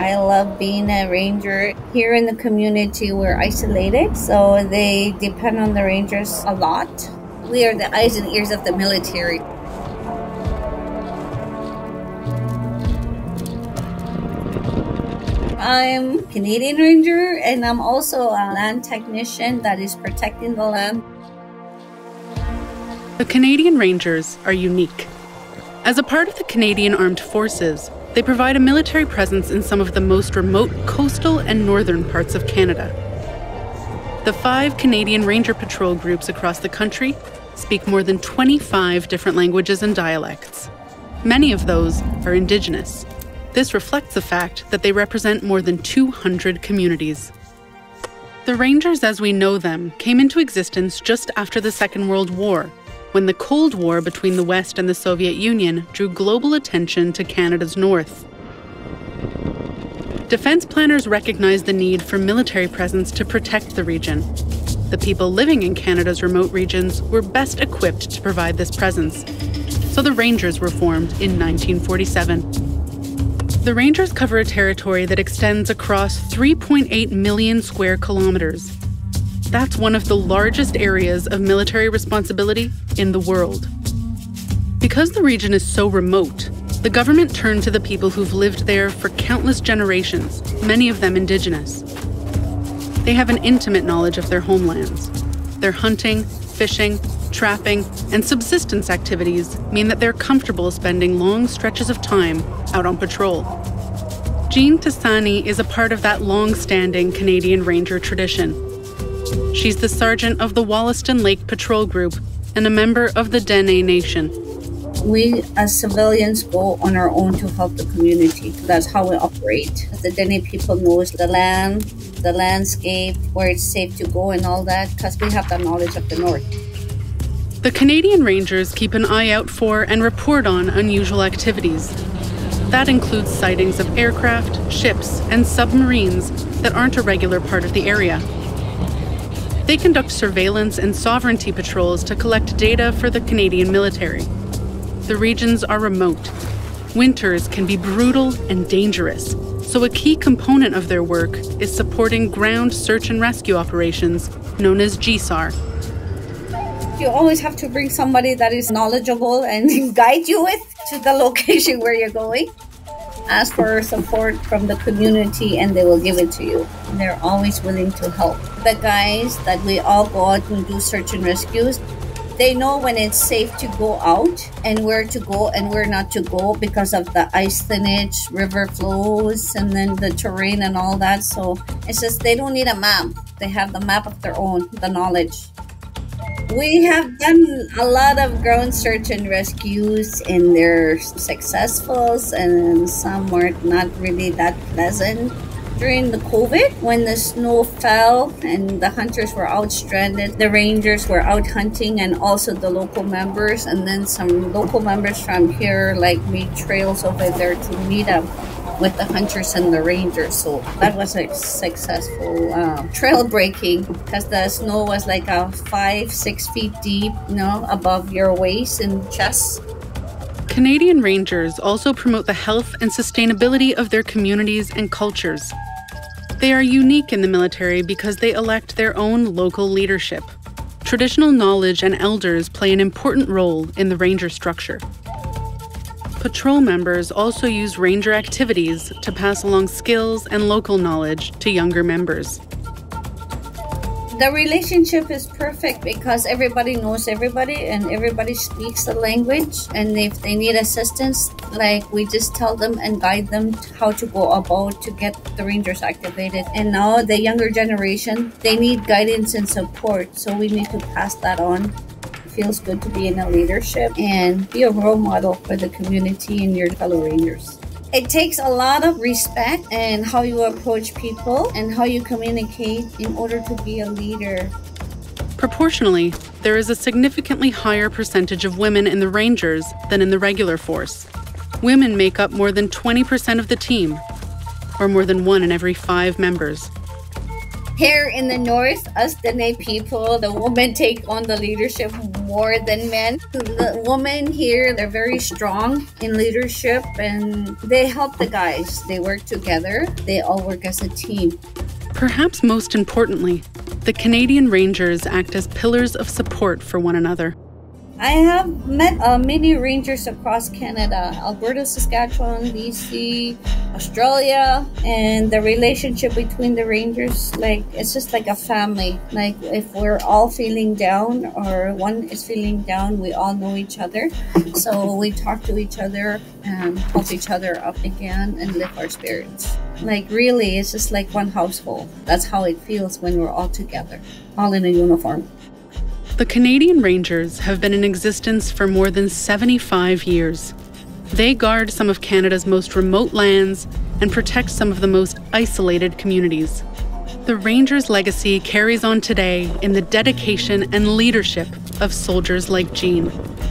I love being a ranger. Here in the community, we're isolated, so they depend on the rangers a lot. We are the eyes and ears of the military. I'm Canadian Ranger, and I'm also a land technician that is protecting the land. The Canadian Rangers are unique. As a part of the Canadian Armed Forces, they provide a military presence in some of the most remote coastal and northern parts of Canada. The 5 Canadian Ranger Patrol groups across the country speak more than 25 different languages and dialects. Many of those are Indigenous. This reflects the fact that they represent more than 200 communities. The Rangers as we know them came into existence just after the Second World War, when the Cold War between the West and the Soviet Union drew global attention to Canada's north. Defense planners recognized the need for military presence to protect the region. The people living in Canada's remote regions were best equipped to provide this presence, so the Rangers were formed in 1947. The Rangers cover a territory that extends across 3.8 million square kilometers. That's one of the largest areas of military responsibility in the world. Because the region is so remote, the government turned to the people who've lived there for countless generations, many of them Indigenous. They have an intimate knowledge of their homelands. Their hunting, fishing, trapping, and subsistence activities mean that they're comfortable spending long stretches of time out on patrol. Jean Tsannie is a part of that long-standing Canadian Ranger tradition. She's the sergeant of the Wollaston Lake Patrol Group and a member of the Dene Nation. We as civilians go on our own to help the community. That's how we operate. The Dene people knows the land, the landscape, where it's safe to go and all that, because we have the knowledge of the north. The Canadian Rangers keep an eye out for and report on unusual activities. That includes sightings of aircraft, ships, and submarines that aren't a regular part of the area. They conduct surveillance and sovereignty patrols to collect data for the Canadian military. The regions are remote. Winters can be brutal and dangerous, so a key component of their work is supporting ground search and rescue operations known as GSAR. You always have to bring somebody that is knowledgeable and guide you to the location where you're going. Ask for support from the community and they will give it to you. They're always willing to help. The guys that we all go out and do search and rescues, they know when it's safe to go out and where to go and where not to go because of the ice thinnage, river flows, and then the terrain and all that. So it's just they don't need a map. They have the map of their own, the knowledge. We have done a lot of ground search and rescues, and they're successful, and some were not really that pleasant. During the COVID, when the snow fell and the hunters were out stranded, the rangers were out hunting and also the local members, and then some local members from here made trails over there to meet up with the hunters and the rangers. So that was a successful trail breaking because the snow was 5-6 feet deep, above your waist and chest. Canadian Rangers also promote the health and sustainability of their communities and cultures. They are unique in the military because they elect their own local leadership. Traditional knowledge and elders play an important role in the ranger structure. Patrol members also use ranger activities to pass along skills and local knowledge to younger members. The relationship is perfect because everybody knows everybody and everybody speaks the language. And if they need assistance, we just tell them and guide them how to go about to get the rangers activated. And now the younger generation, they need guidance and support. So we need to pass that on. Feels good to be in a leadership and be a role model for the community and your fellow rangers. It takes a lot of respect and how you approach people and how you communicate in order to be a leader. Proportionally, there is a significantly higher percentage of women in the Rangers than in the regular force. Women make up more than 20% of the team, or more than 1 in every 5 members. Here in the north, us Dene people, the women take on the leadership more than men. The women here, they're very strong in leadership and they help the guys. They work together. They all work as a team. Perhaps most importantly, the Canadian Rangers act as pillars of support for one another. I have met many rangers across Canada, Alberta, Saskatchewan, BC, Australia, and the relationship between the rangers, like it's just like a family. Like if we're all feeling down or one is feeling down, we all know each other. So we talk to each other and help each other up again and lift our spirits. Like really, it's just like one household. That's how it feels when we're all together, all in a uniform. The Canadian Rangers have been in existence for more than 75 years. They guard some of Canada's most remote lands and protect some of the most isolated communities. The Rangers' legacy carries on today in the dedication and leadership of soldiers like Jean.